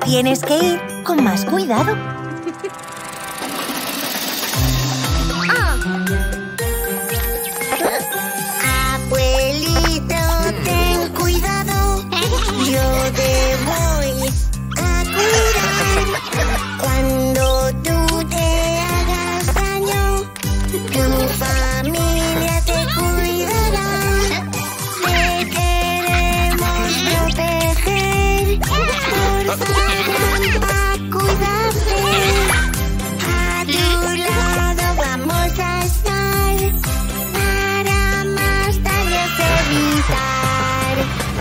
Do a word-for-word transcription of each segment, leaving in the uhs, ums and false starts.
Tienes que ir con más cuidado. Abuelito, ten cuidado. Yo te voy a cuidar. Cuando tú te hagas daño, tu familia te cuidará. Te queremos proteger. Por favor, cuídate. A tu lado vamos a estar para más daños evitar.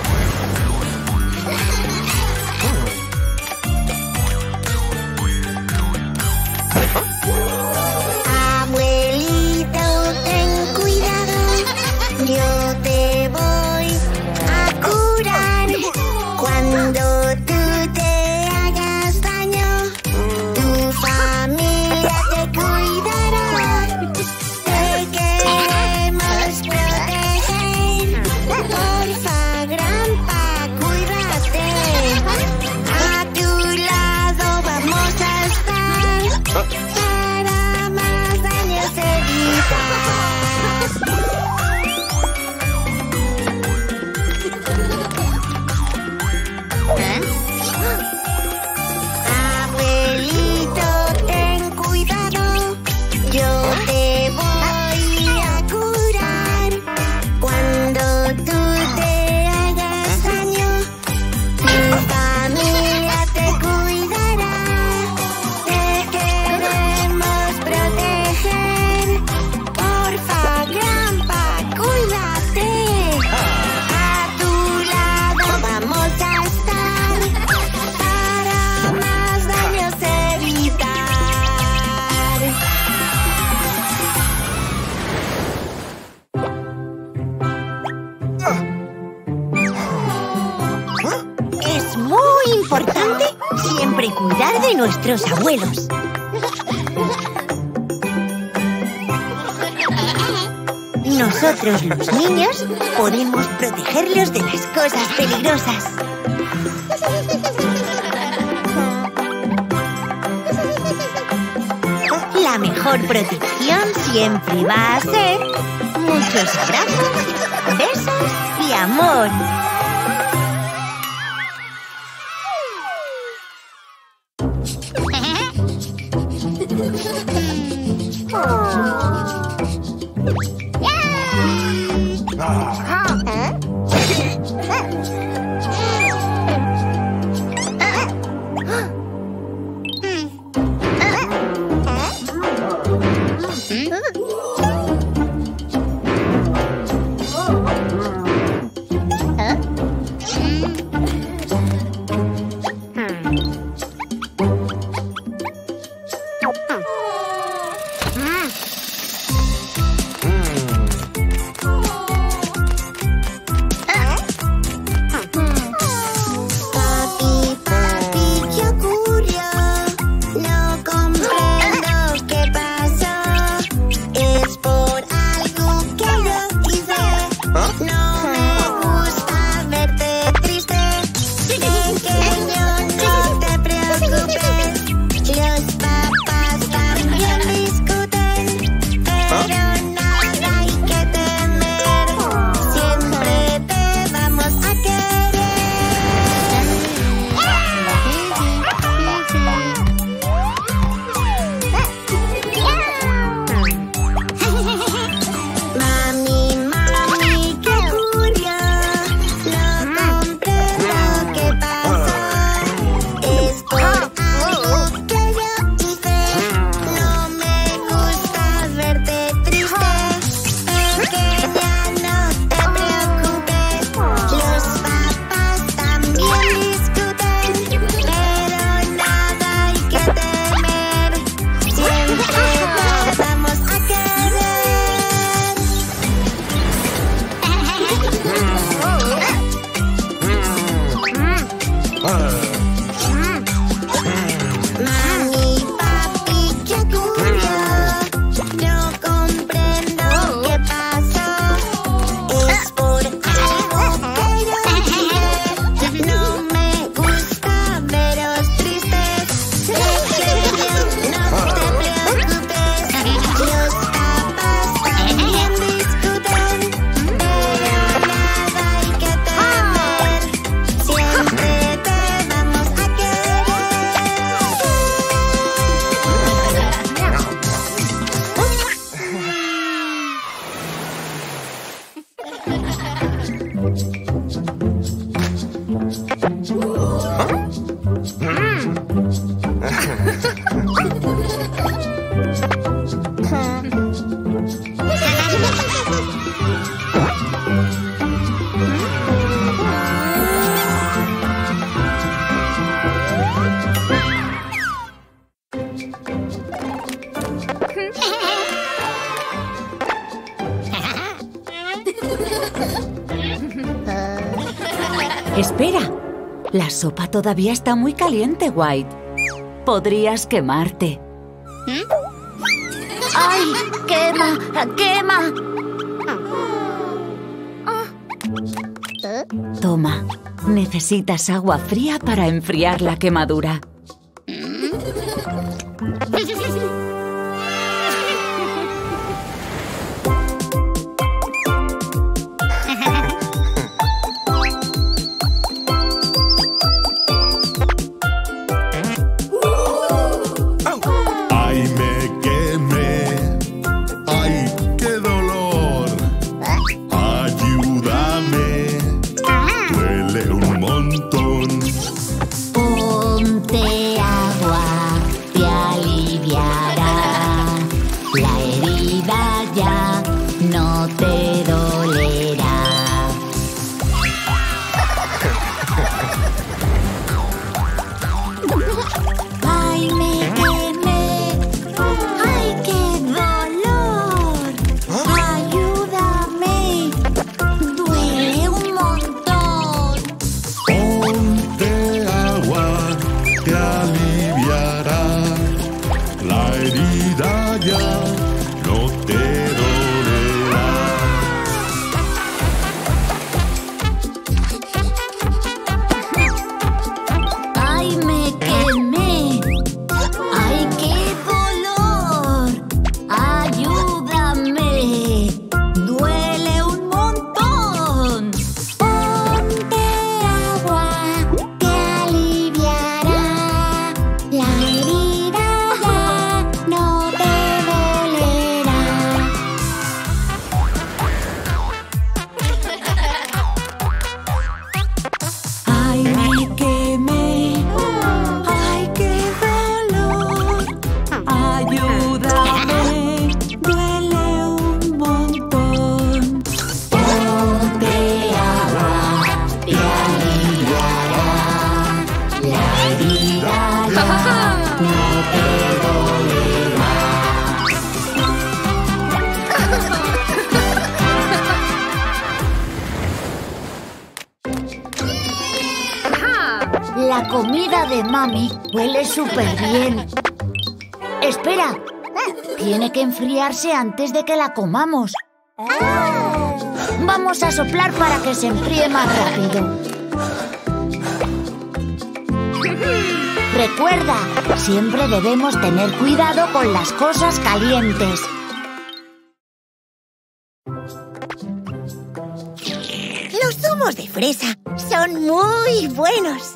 Abuelito, ten cuidado. Yo te voy a curar. Cuando tú te hagas daño, tu familia te cuidará. Te queremos proteger. Porfa, Grampa, cuídate. A tu lado vamos a estar para más daños evitar. Abuelito, ten cuidado. Yo te voy a curar. Cuando tú te hagas daño, tu familia te cuidará. Te queremos proteger. Porfa, Grampa, cuídate. A tu lado vamos a estar para más daños evitar. Es muy importante siempre cuidar de nuestros abuelos. Nosotros, los niños, podemos protegerlos de las cosas peligrosas. La mejor protección siempre va a ser muchos abrazos, besos y amor. Papi, papi, ¿qué ocurrió? No comprendo qué pasó. Es por algo que yo hice. No me gusta verte triste. Pequeño, no te preocupes. Los papás también discuten, pero nada hay que temer. Siempre te vamos a querer. Mami, mami, ¿qué ocurrió? No comprendo qué pasó. Espera, la sopa todavía está muy caliente, White. Podrías quemarte. ¡Ay! ¡Quema! ¡Quema! Toma, necesitas agua fría para enfriar la quemadura. ¡Ay, me quemé! ¡Ay, qué dolor! ¡Ayúdame! Duele un montón. Ponte agua, te aliviará. La herida ya no te dolerá. ¡Ay, me quemé! ¡Ay, qué dolor! ¡Ayúdame! ¡Duele un montón! Ponte agua, te aliviará. La herida ya no te dolerá. ¡Ay, me quemé! ¡Ay, qué dolor! ¡Ayúdame! ¡Duele un montón! Ponte agua, te aliviará. La herida ya no te dolerá. ¡Ay, me quemé! ¡Ay, qué dolor! ¡Ayúdame! ¡Duele un montón! Ponte agua, te aliviará. La herida ya no te dolerá. La comida de Mami huele súper bien. Espera, tiene que enfriarse antes de que la comamos. Vamos a soplar para que se enfríe más rápido. Recuerda, siempre debemos tener cuidado con las cosas calientes. Los zumos de fresa son muy buenos.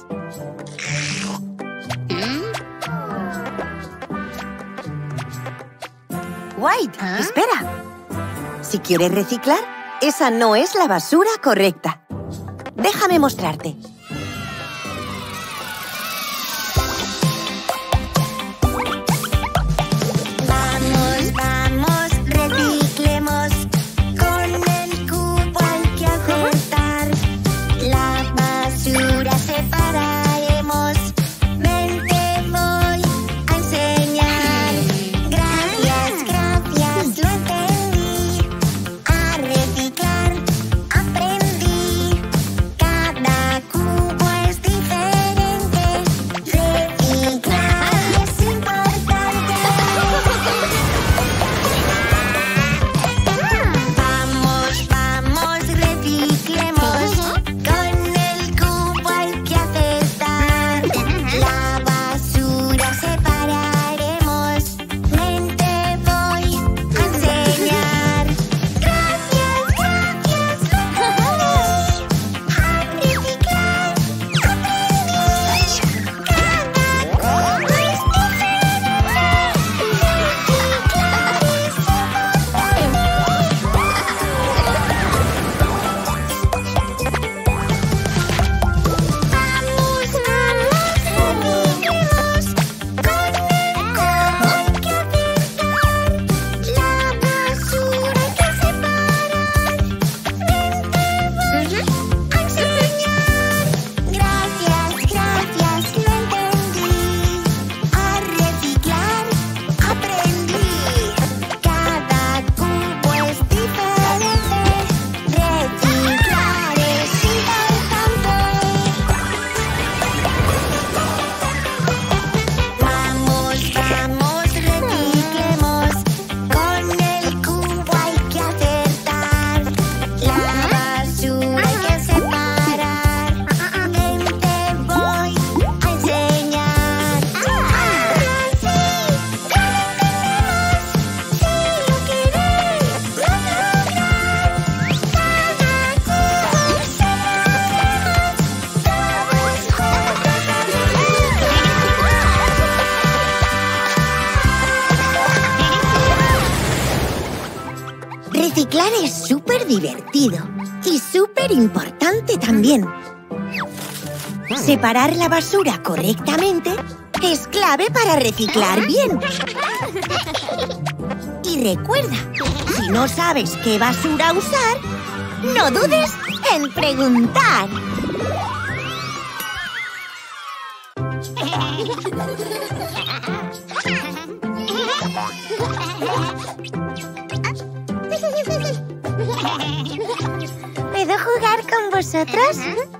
White, espera. Si quieres reciclar, esa no es la basura correcta. Déjame mostrarte. Vamos, vamos, reciclemos. Con el cubo hay que ajustar. La basura separaremos. Ven, te voy a enseñar. Gracias, gracias, lo entendí. A reciclar aprendí. Cada cubo súper divertido y súper importante también. Separar la basura correctamente es clave para reciclar bien. Y recuerda, si no sabes qué basura usar, no dudes en preguntar. ¿Puedo jugar con vosotros?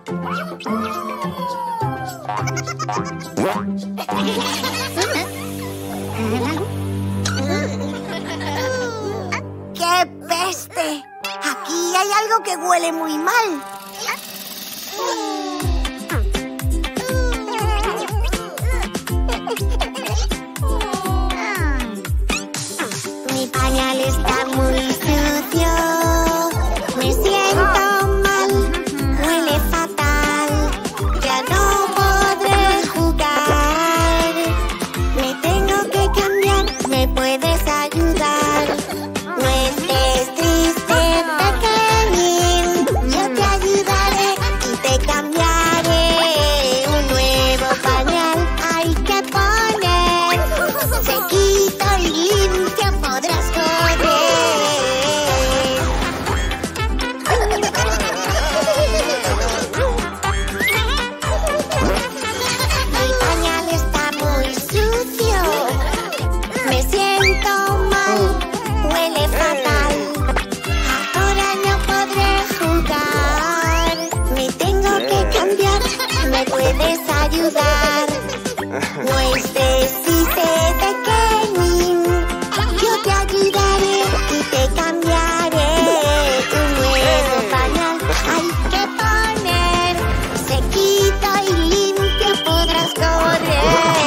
¡Qué peste! Aquí hay algo que huele muy mal. Mi pañal está muy sucio. Me siento mal. Huele fatal. Ya no podré jugar. Me tengo que cambiar. ¿Me puedes ayudar? No estés triste, pequeñín. Yo te ayudaré y te cambiaré un nuevo pañal. Hay que poner sequito y limpio, podrás correr. Mi pañal está muy sucio. Me siento mal. Huele fatal. Ahora no podré jugar. Me tengo que cambiar. ¿Me puedes ayudar? No estés triste, pequeñín. Yo te ayudaré y te cambiaré un nuevo pañal. Hay que poner sequito y limpio, podrás correr.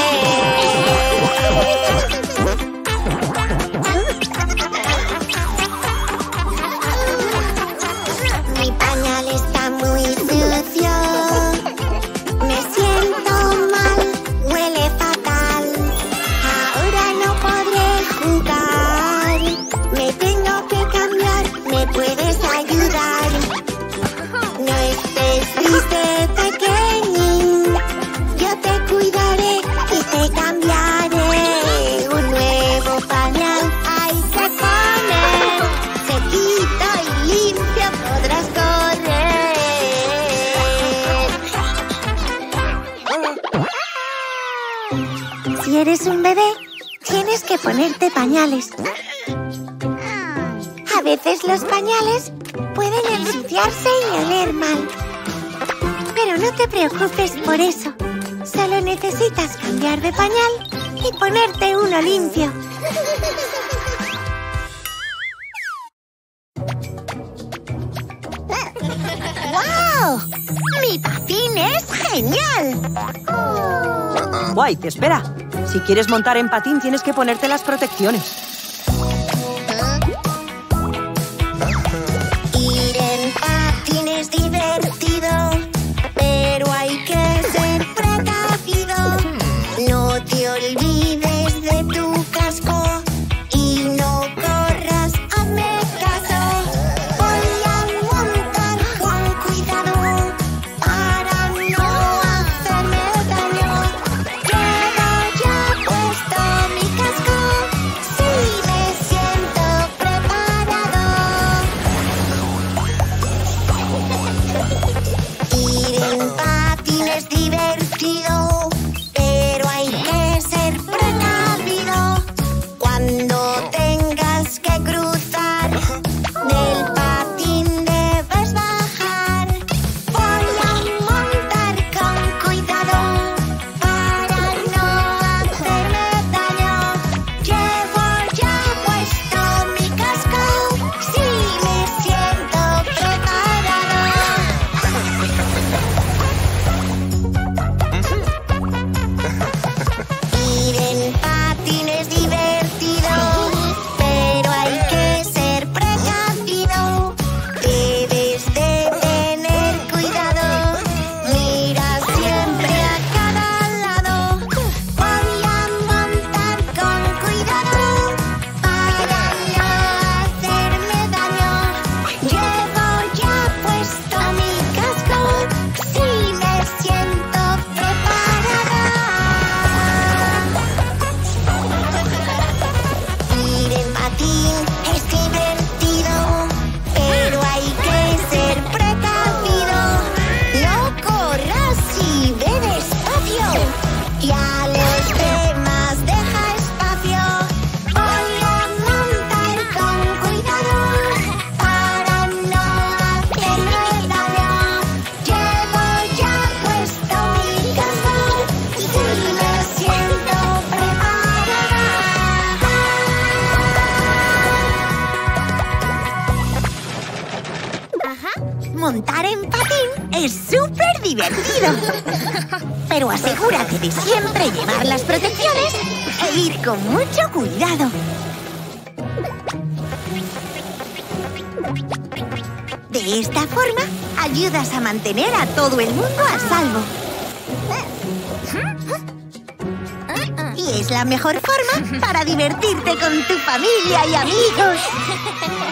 Mi pañal está muy sucio. Me siento mal. Huele fatal. Ahora no podré jugar. Me tengo que cambiar. ¿Me puedes ayudar? No estés triste, pequeñín. Yo te cuidaré y te cambiaré un nuevo pañal. Hay que poner sequito y limpio, podrás correr. Si eres un bebé, tienes que ponerte pañales. A veces los pañales pueden ensuciarse y oler mal. Pero no te preocupes por eso. Solo necesitas cambiar de pañal y ponerte uno limpio. ¡Wow! ¡Mi patín es genial! White, espera. Si quieres montar en patín, tienes que ponerte las protecciones. Ir en patín es divertido, pero hay que ser precavido. No te olvides de tu casco y no corras, hazme caso. Voy a montar con cuidado para no hacerme daño. Llevo ya puesto mi casco, sí, Es súper divertido. Pero asegúrate de siempre llevar las protecciones e ir con mucho cuidado. De esta forma, ayudas a mantener a todo el mundo a salvo. Y es la mejor forma para divertirte con tu familia y amigos.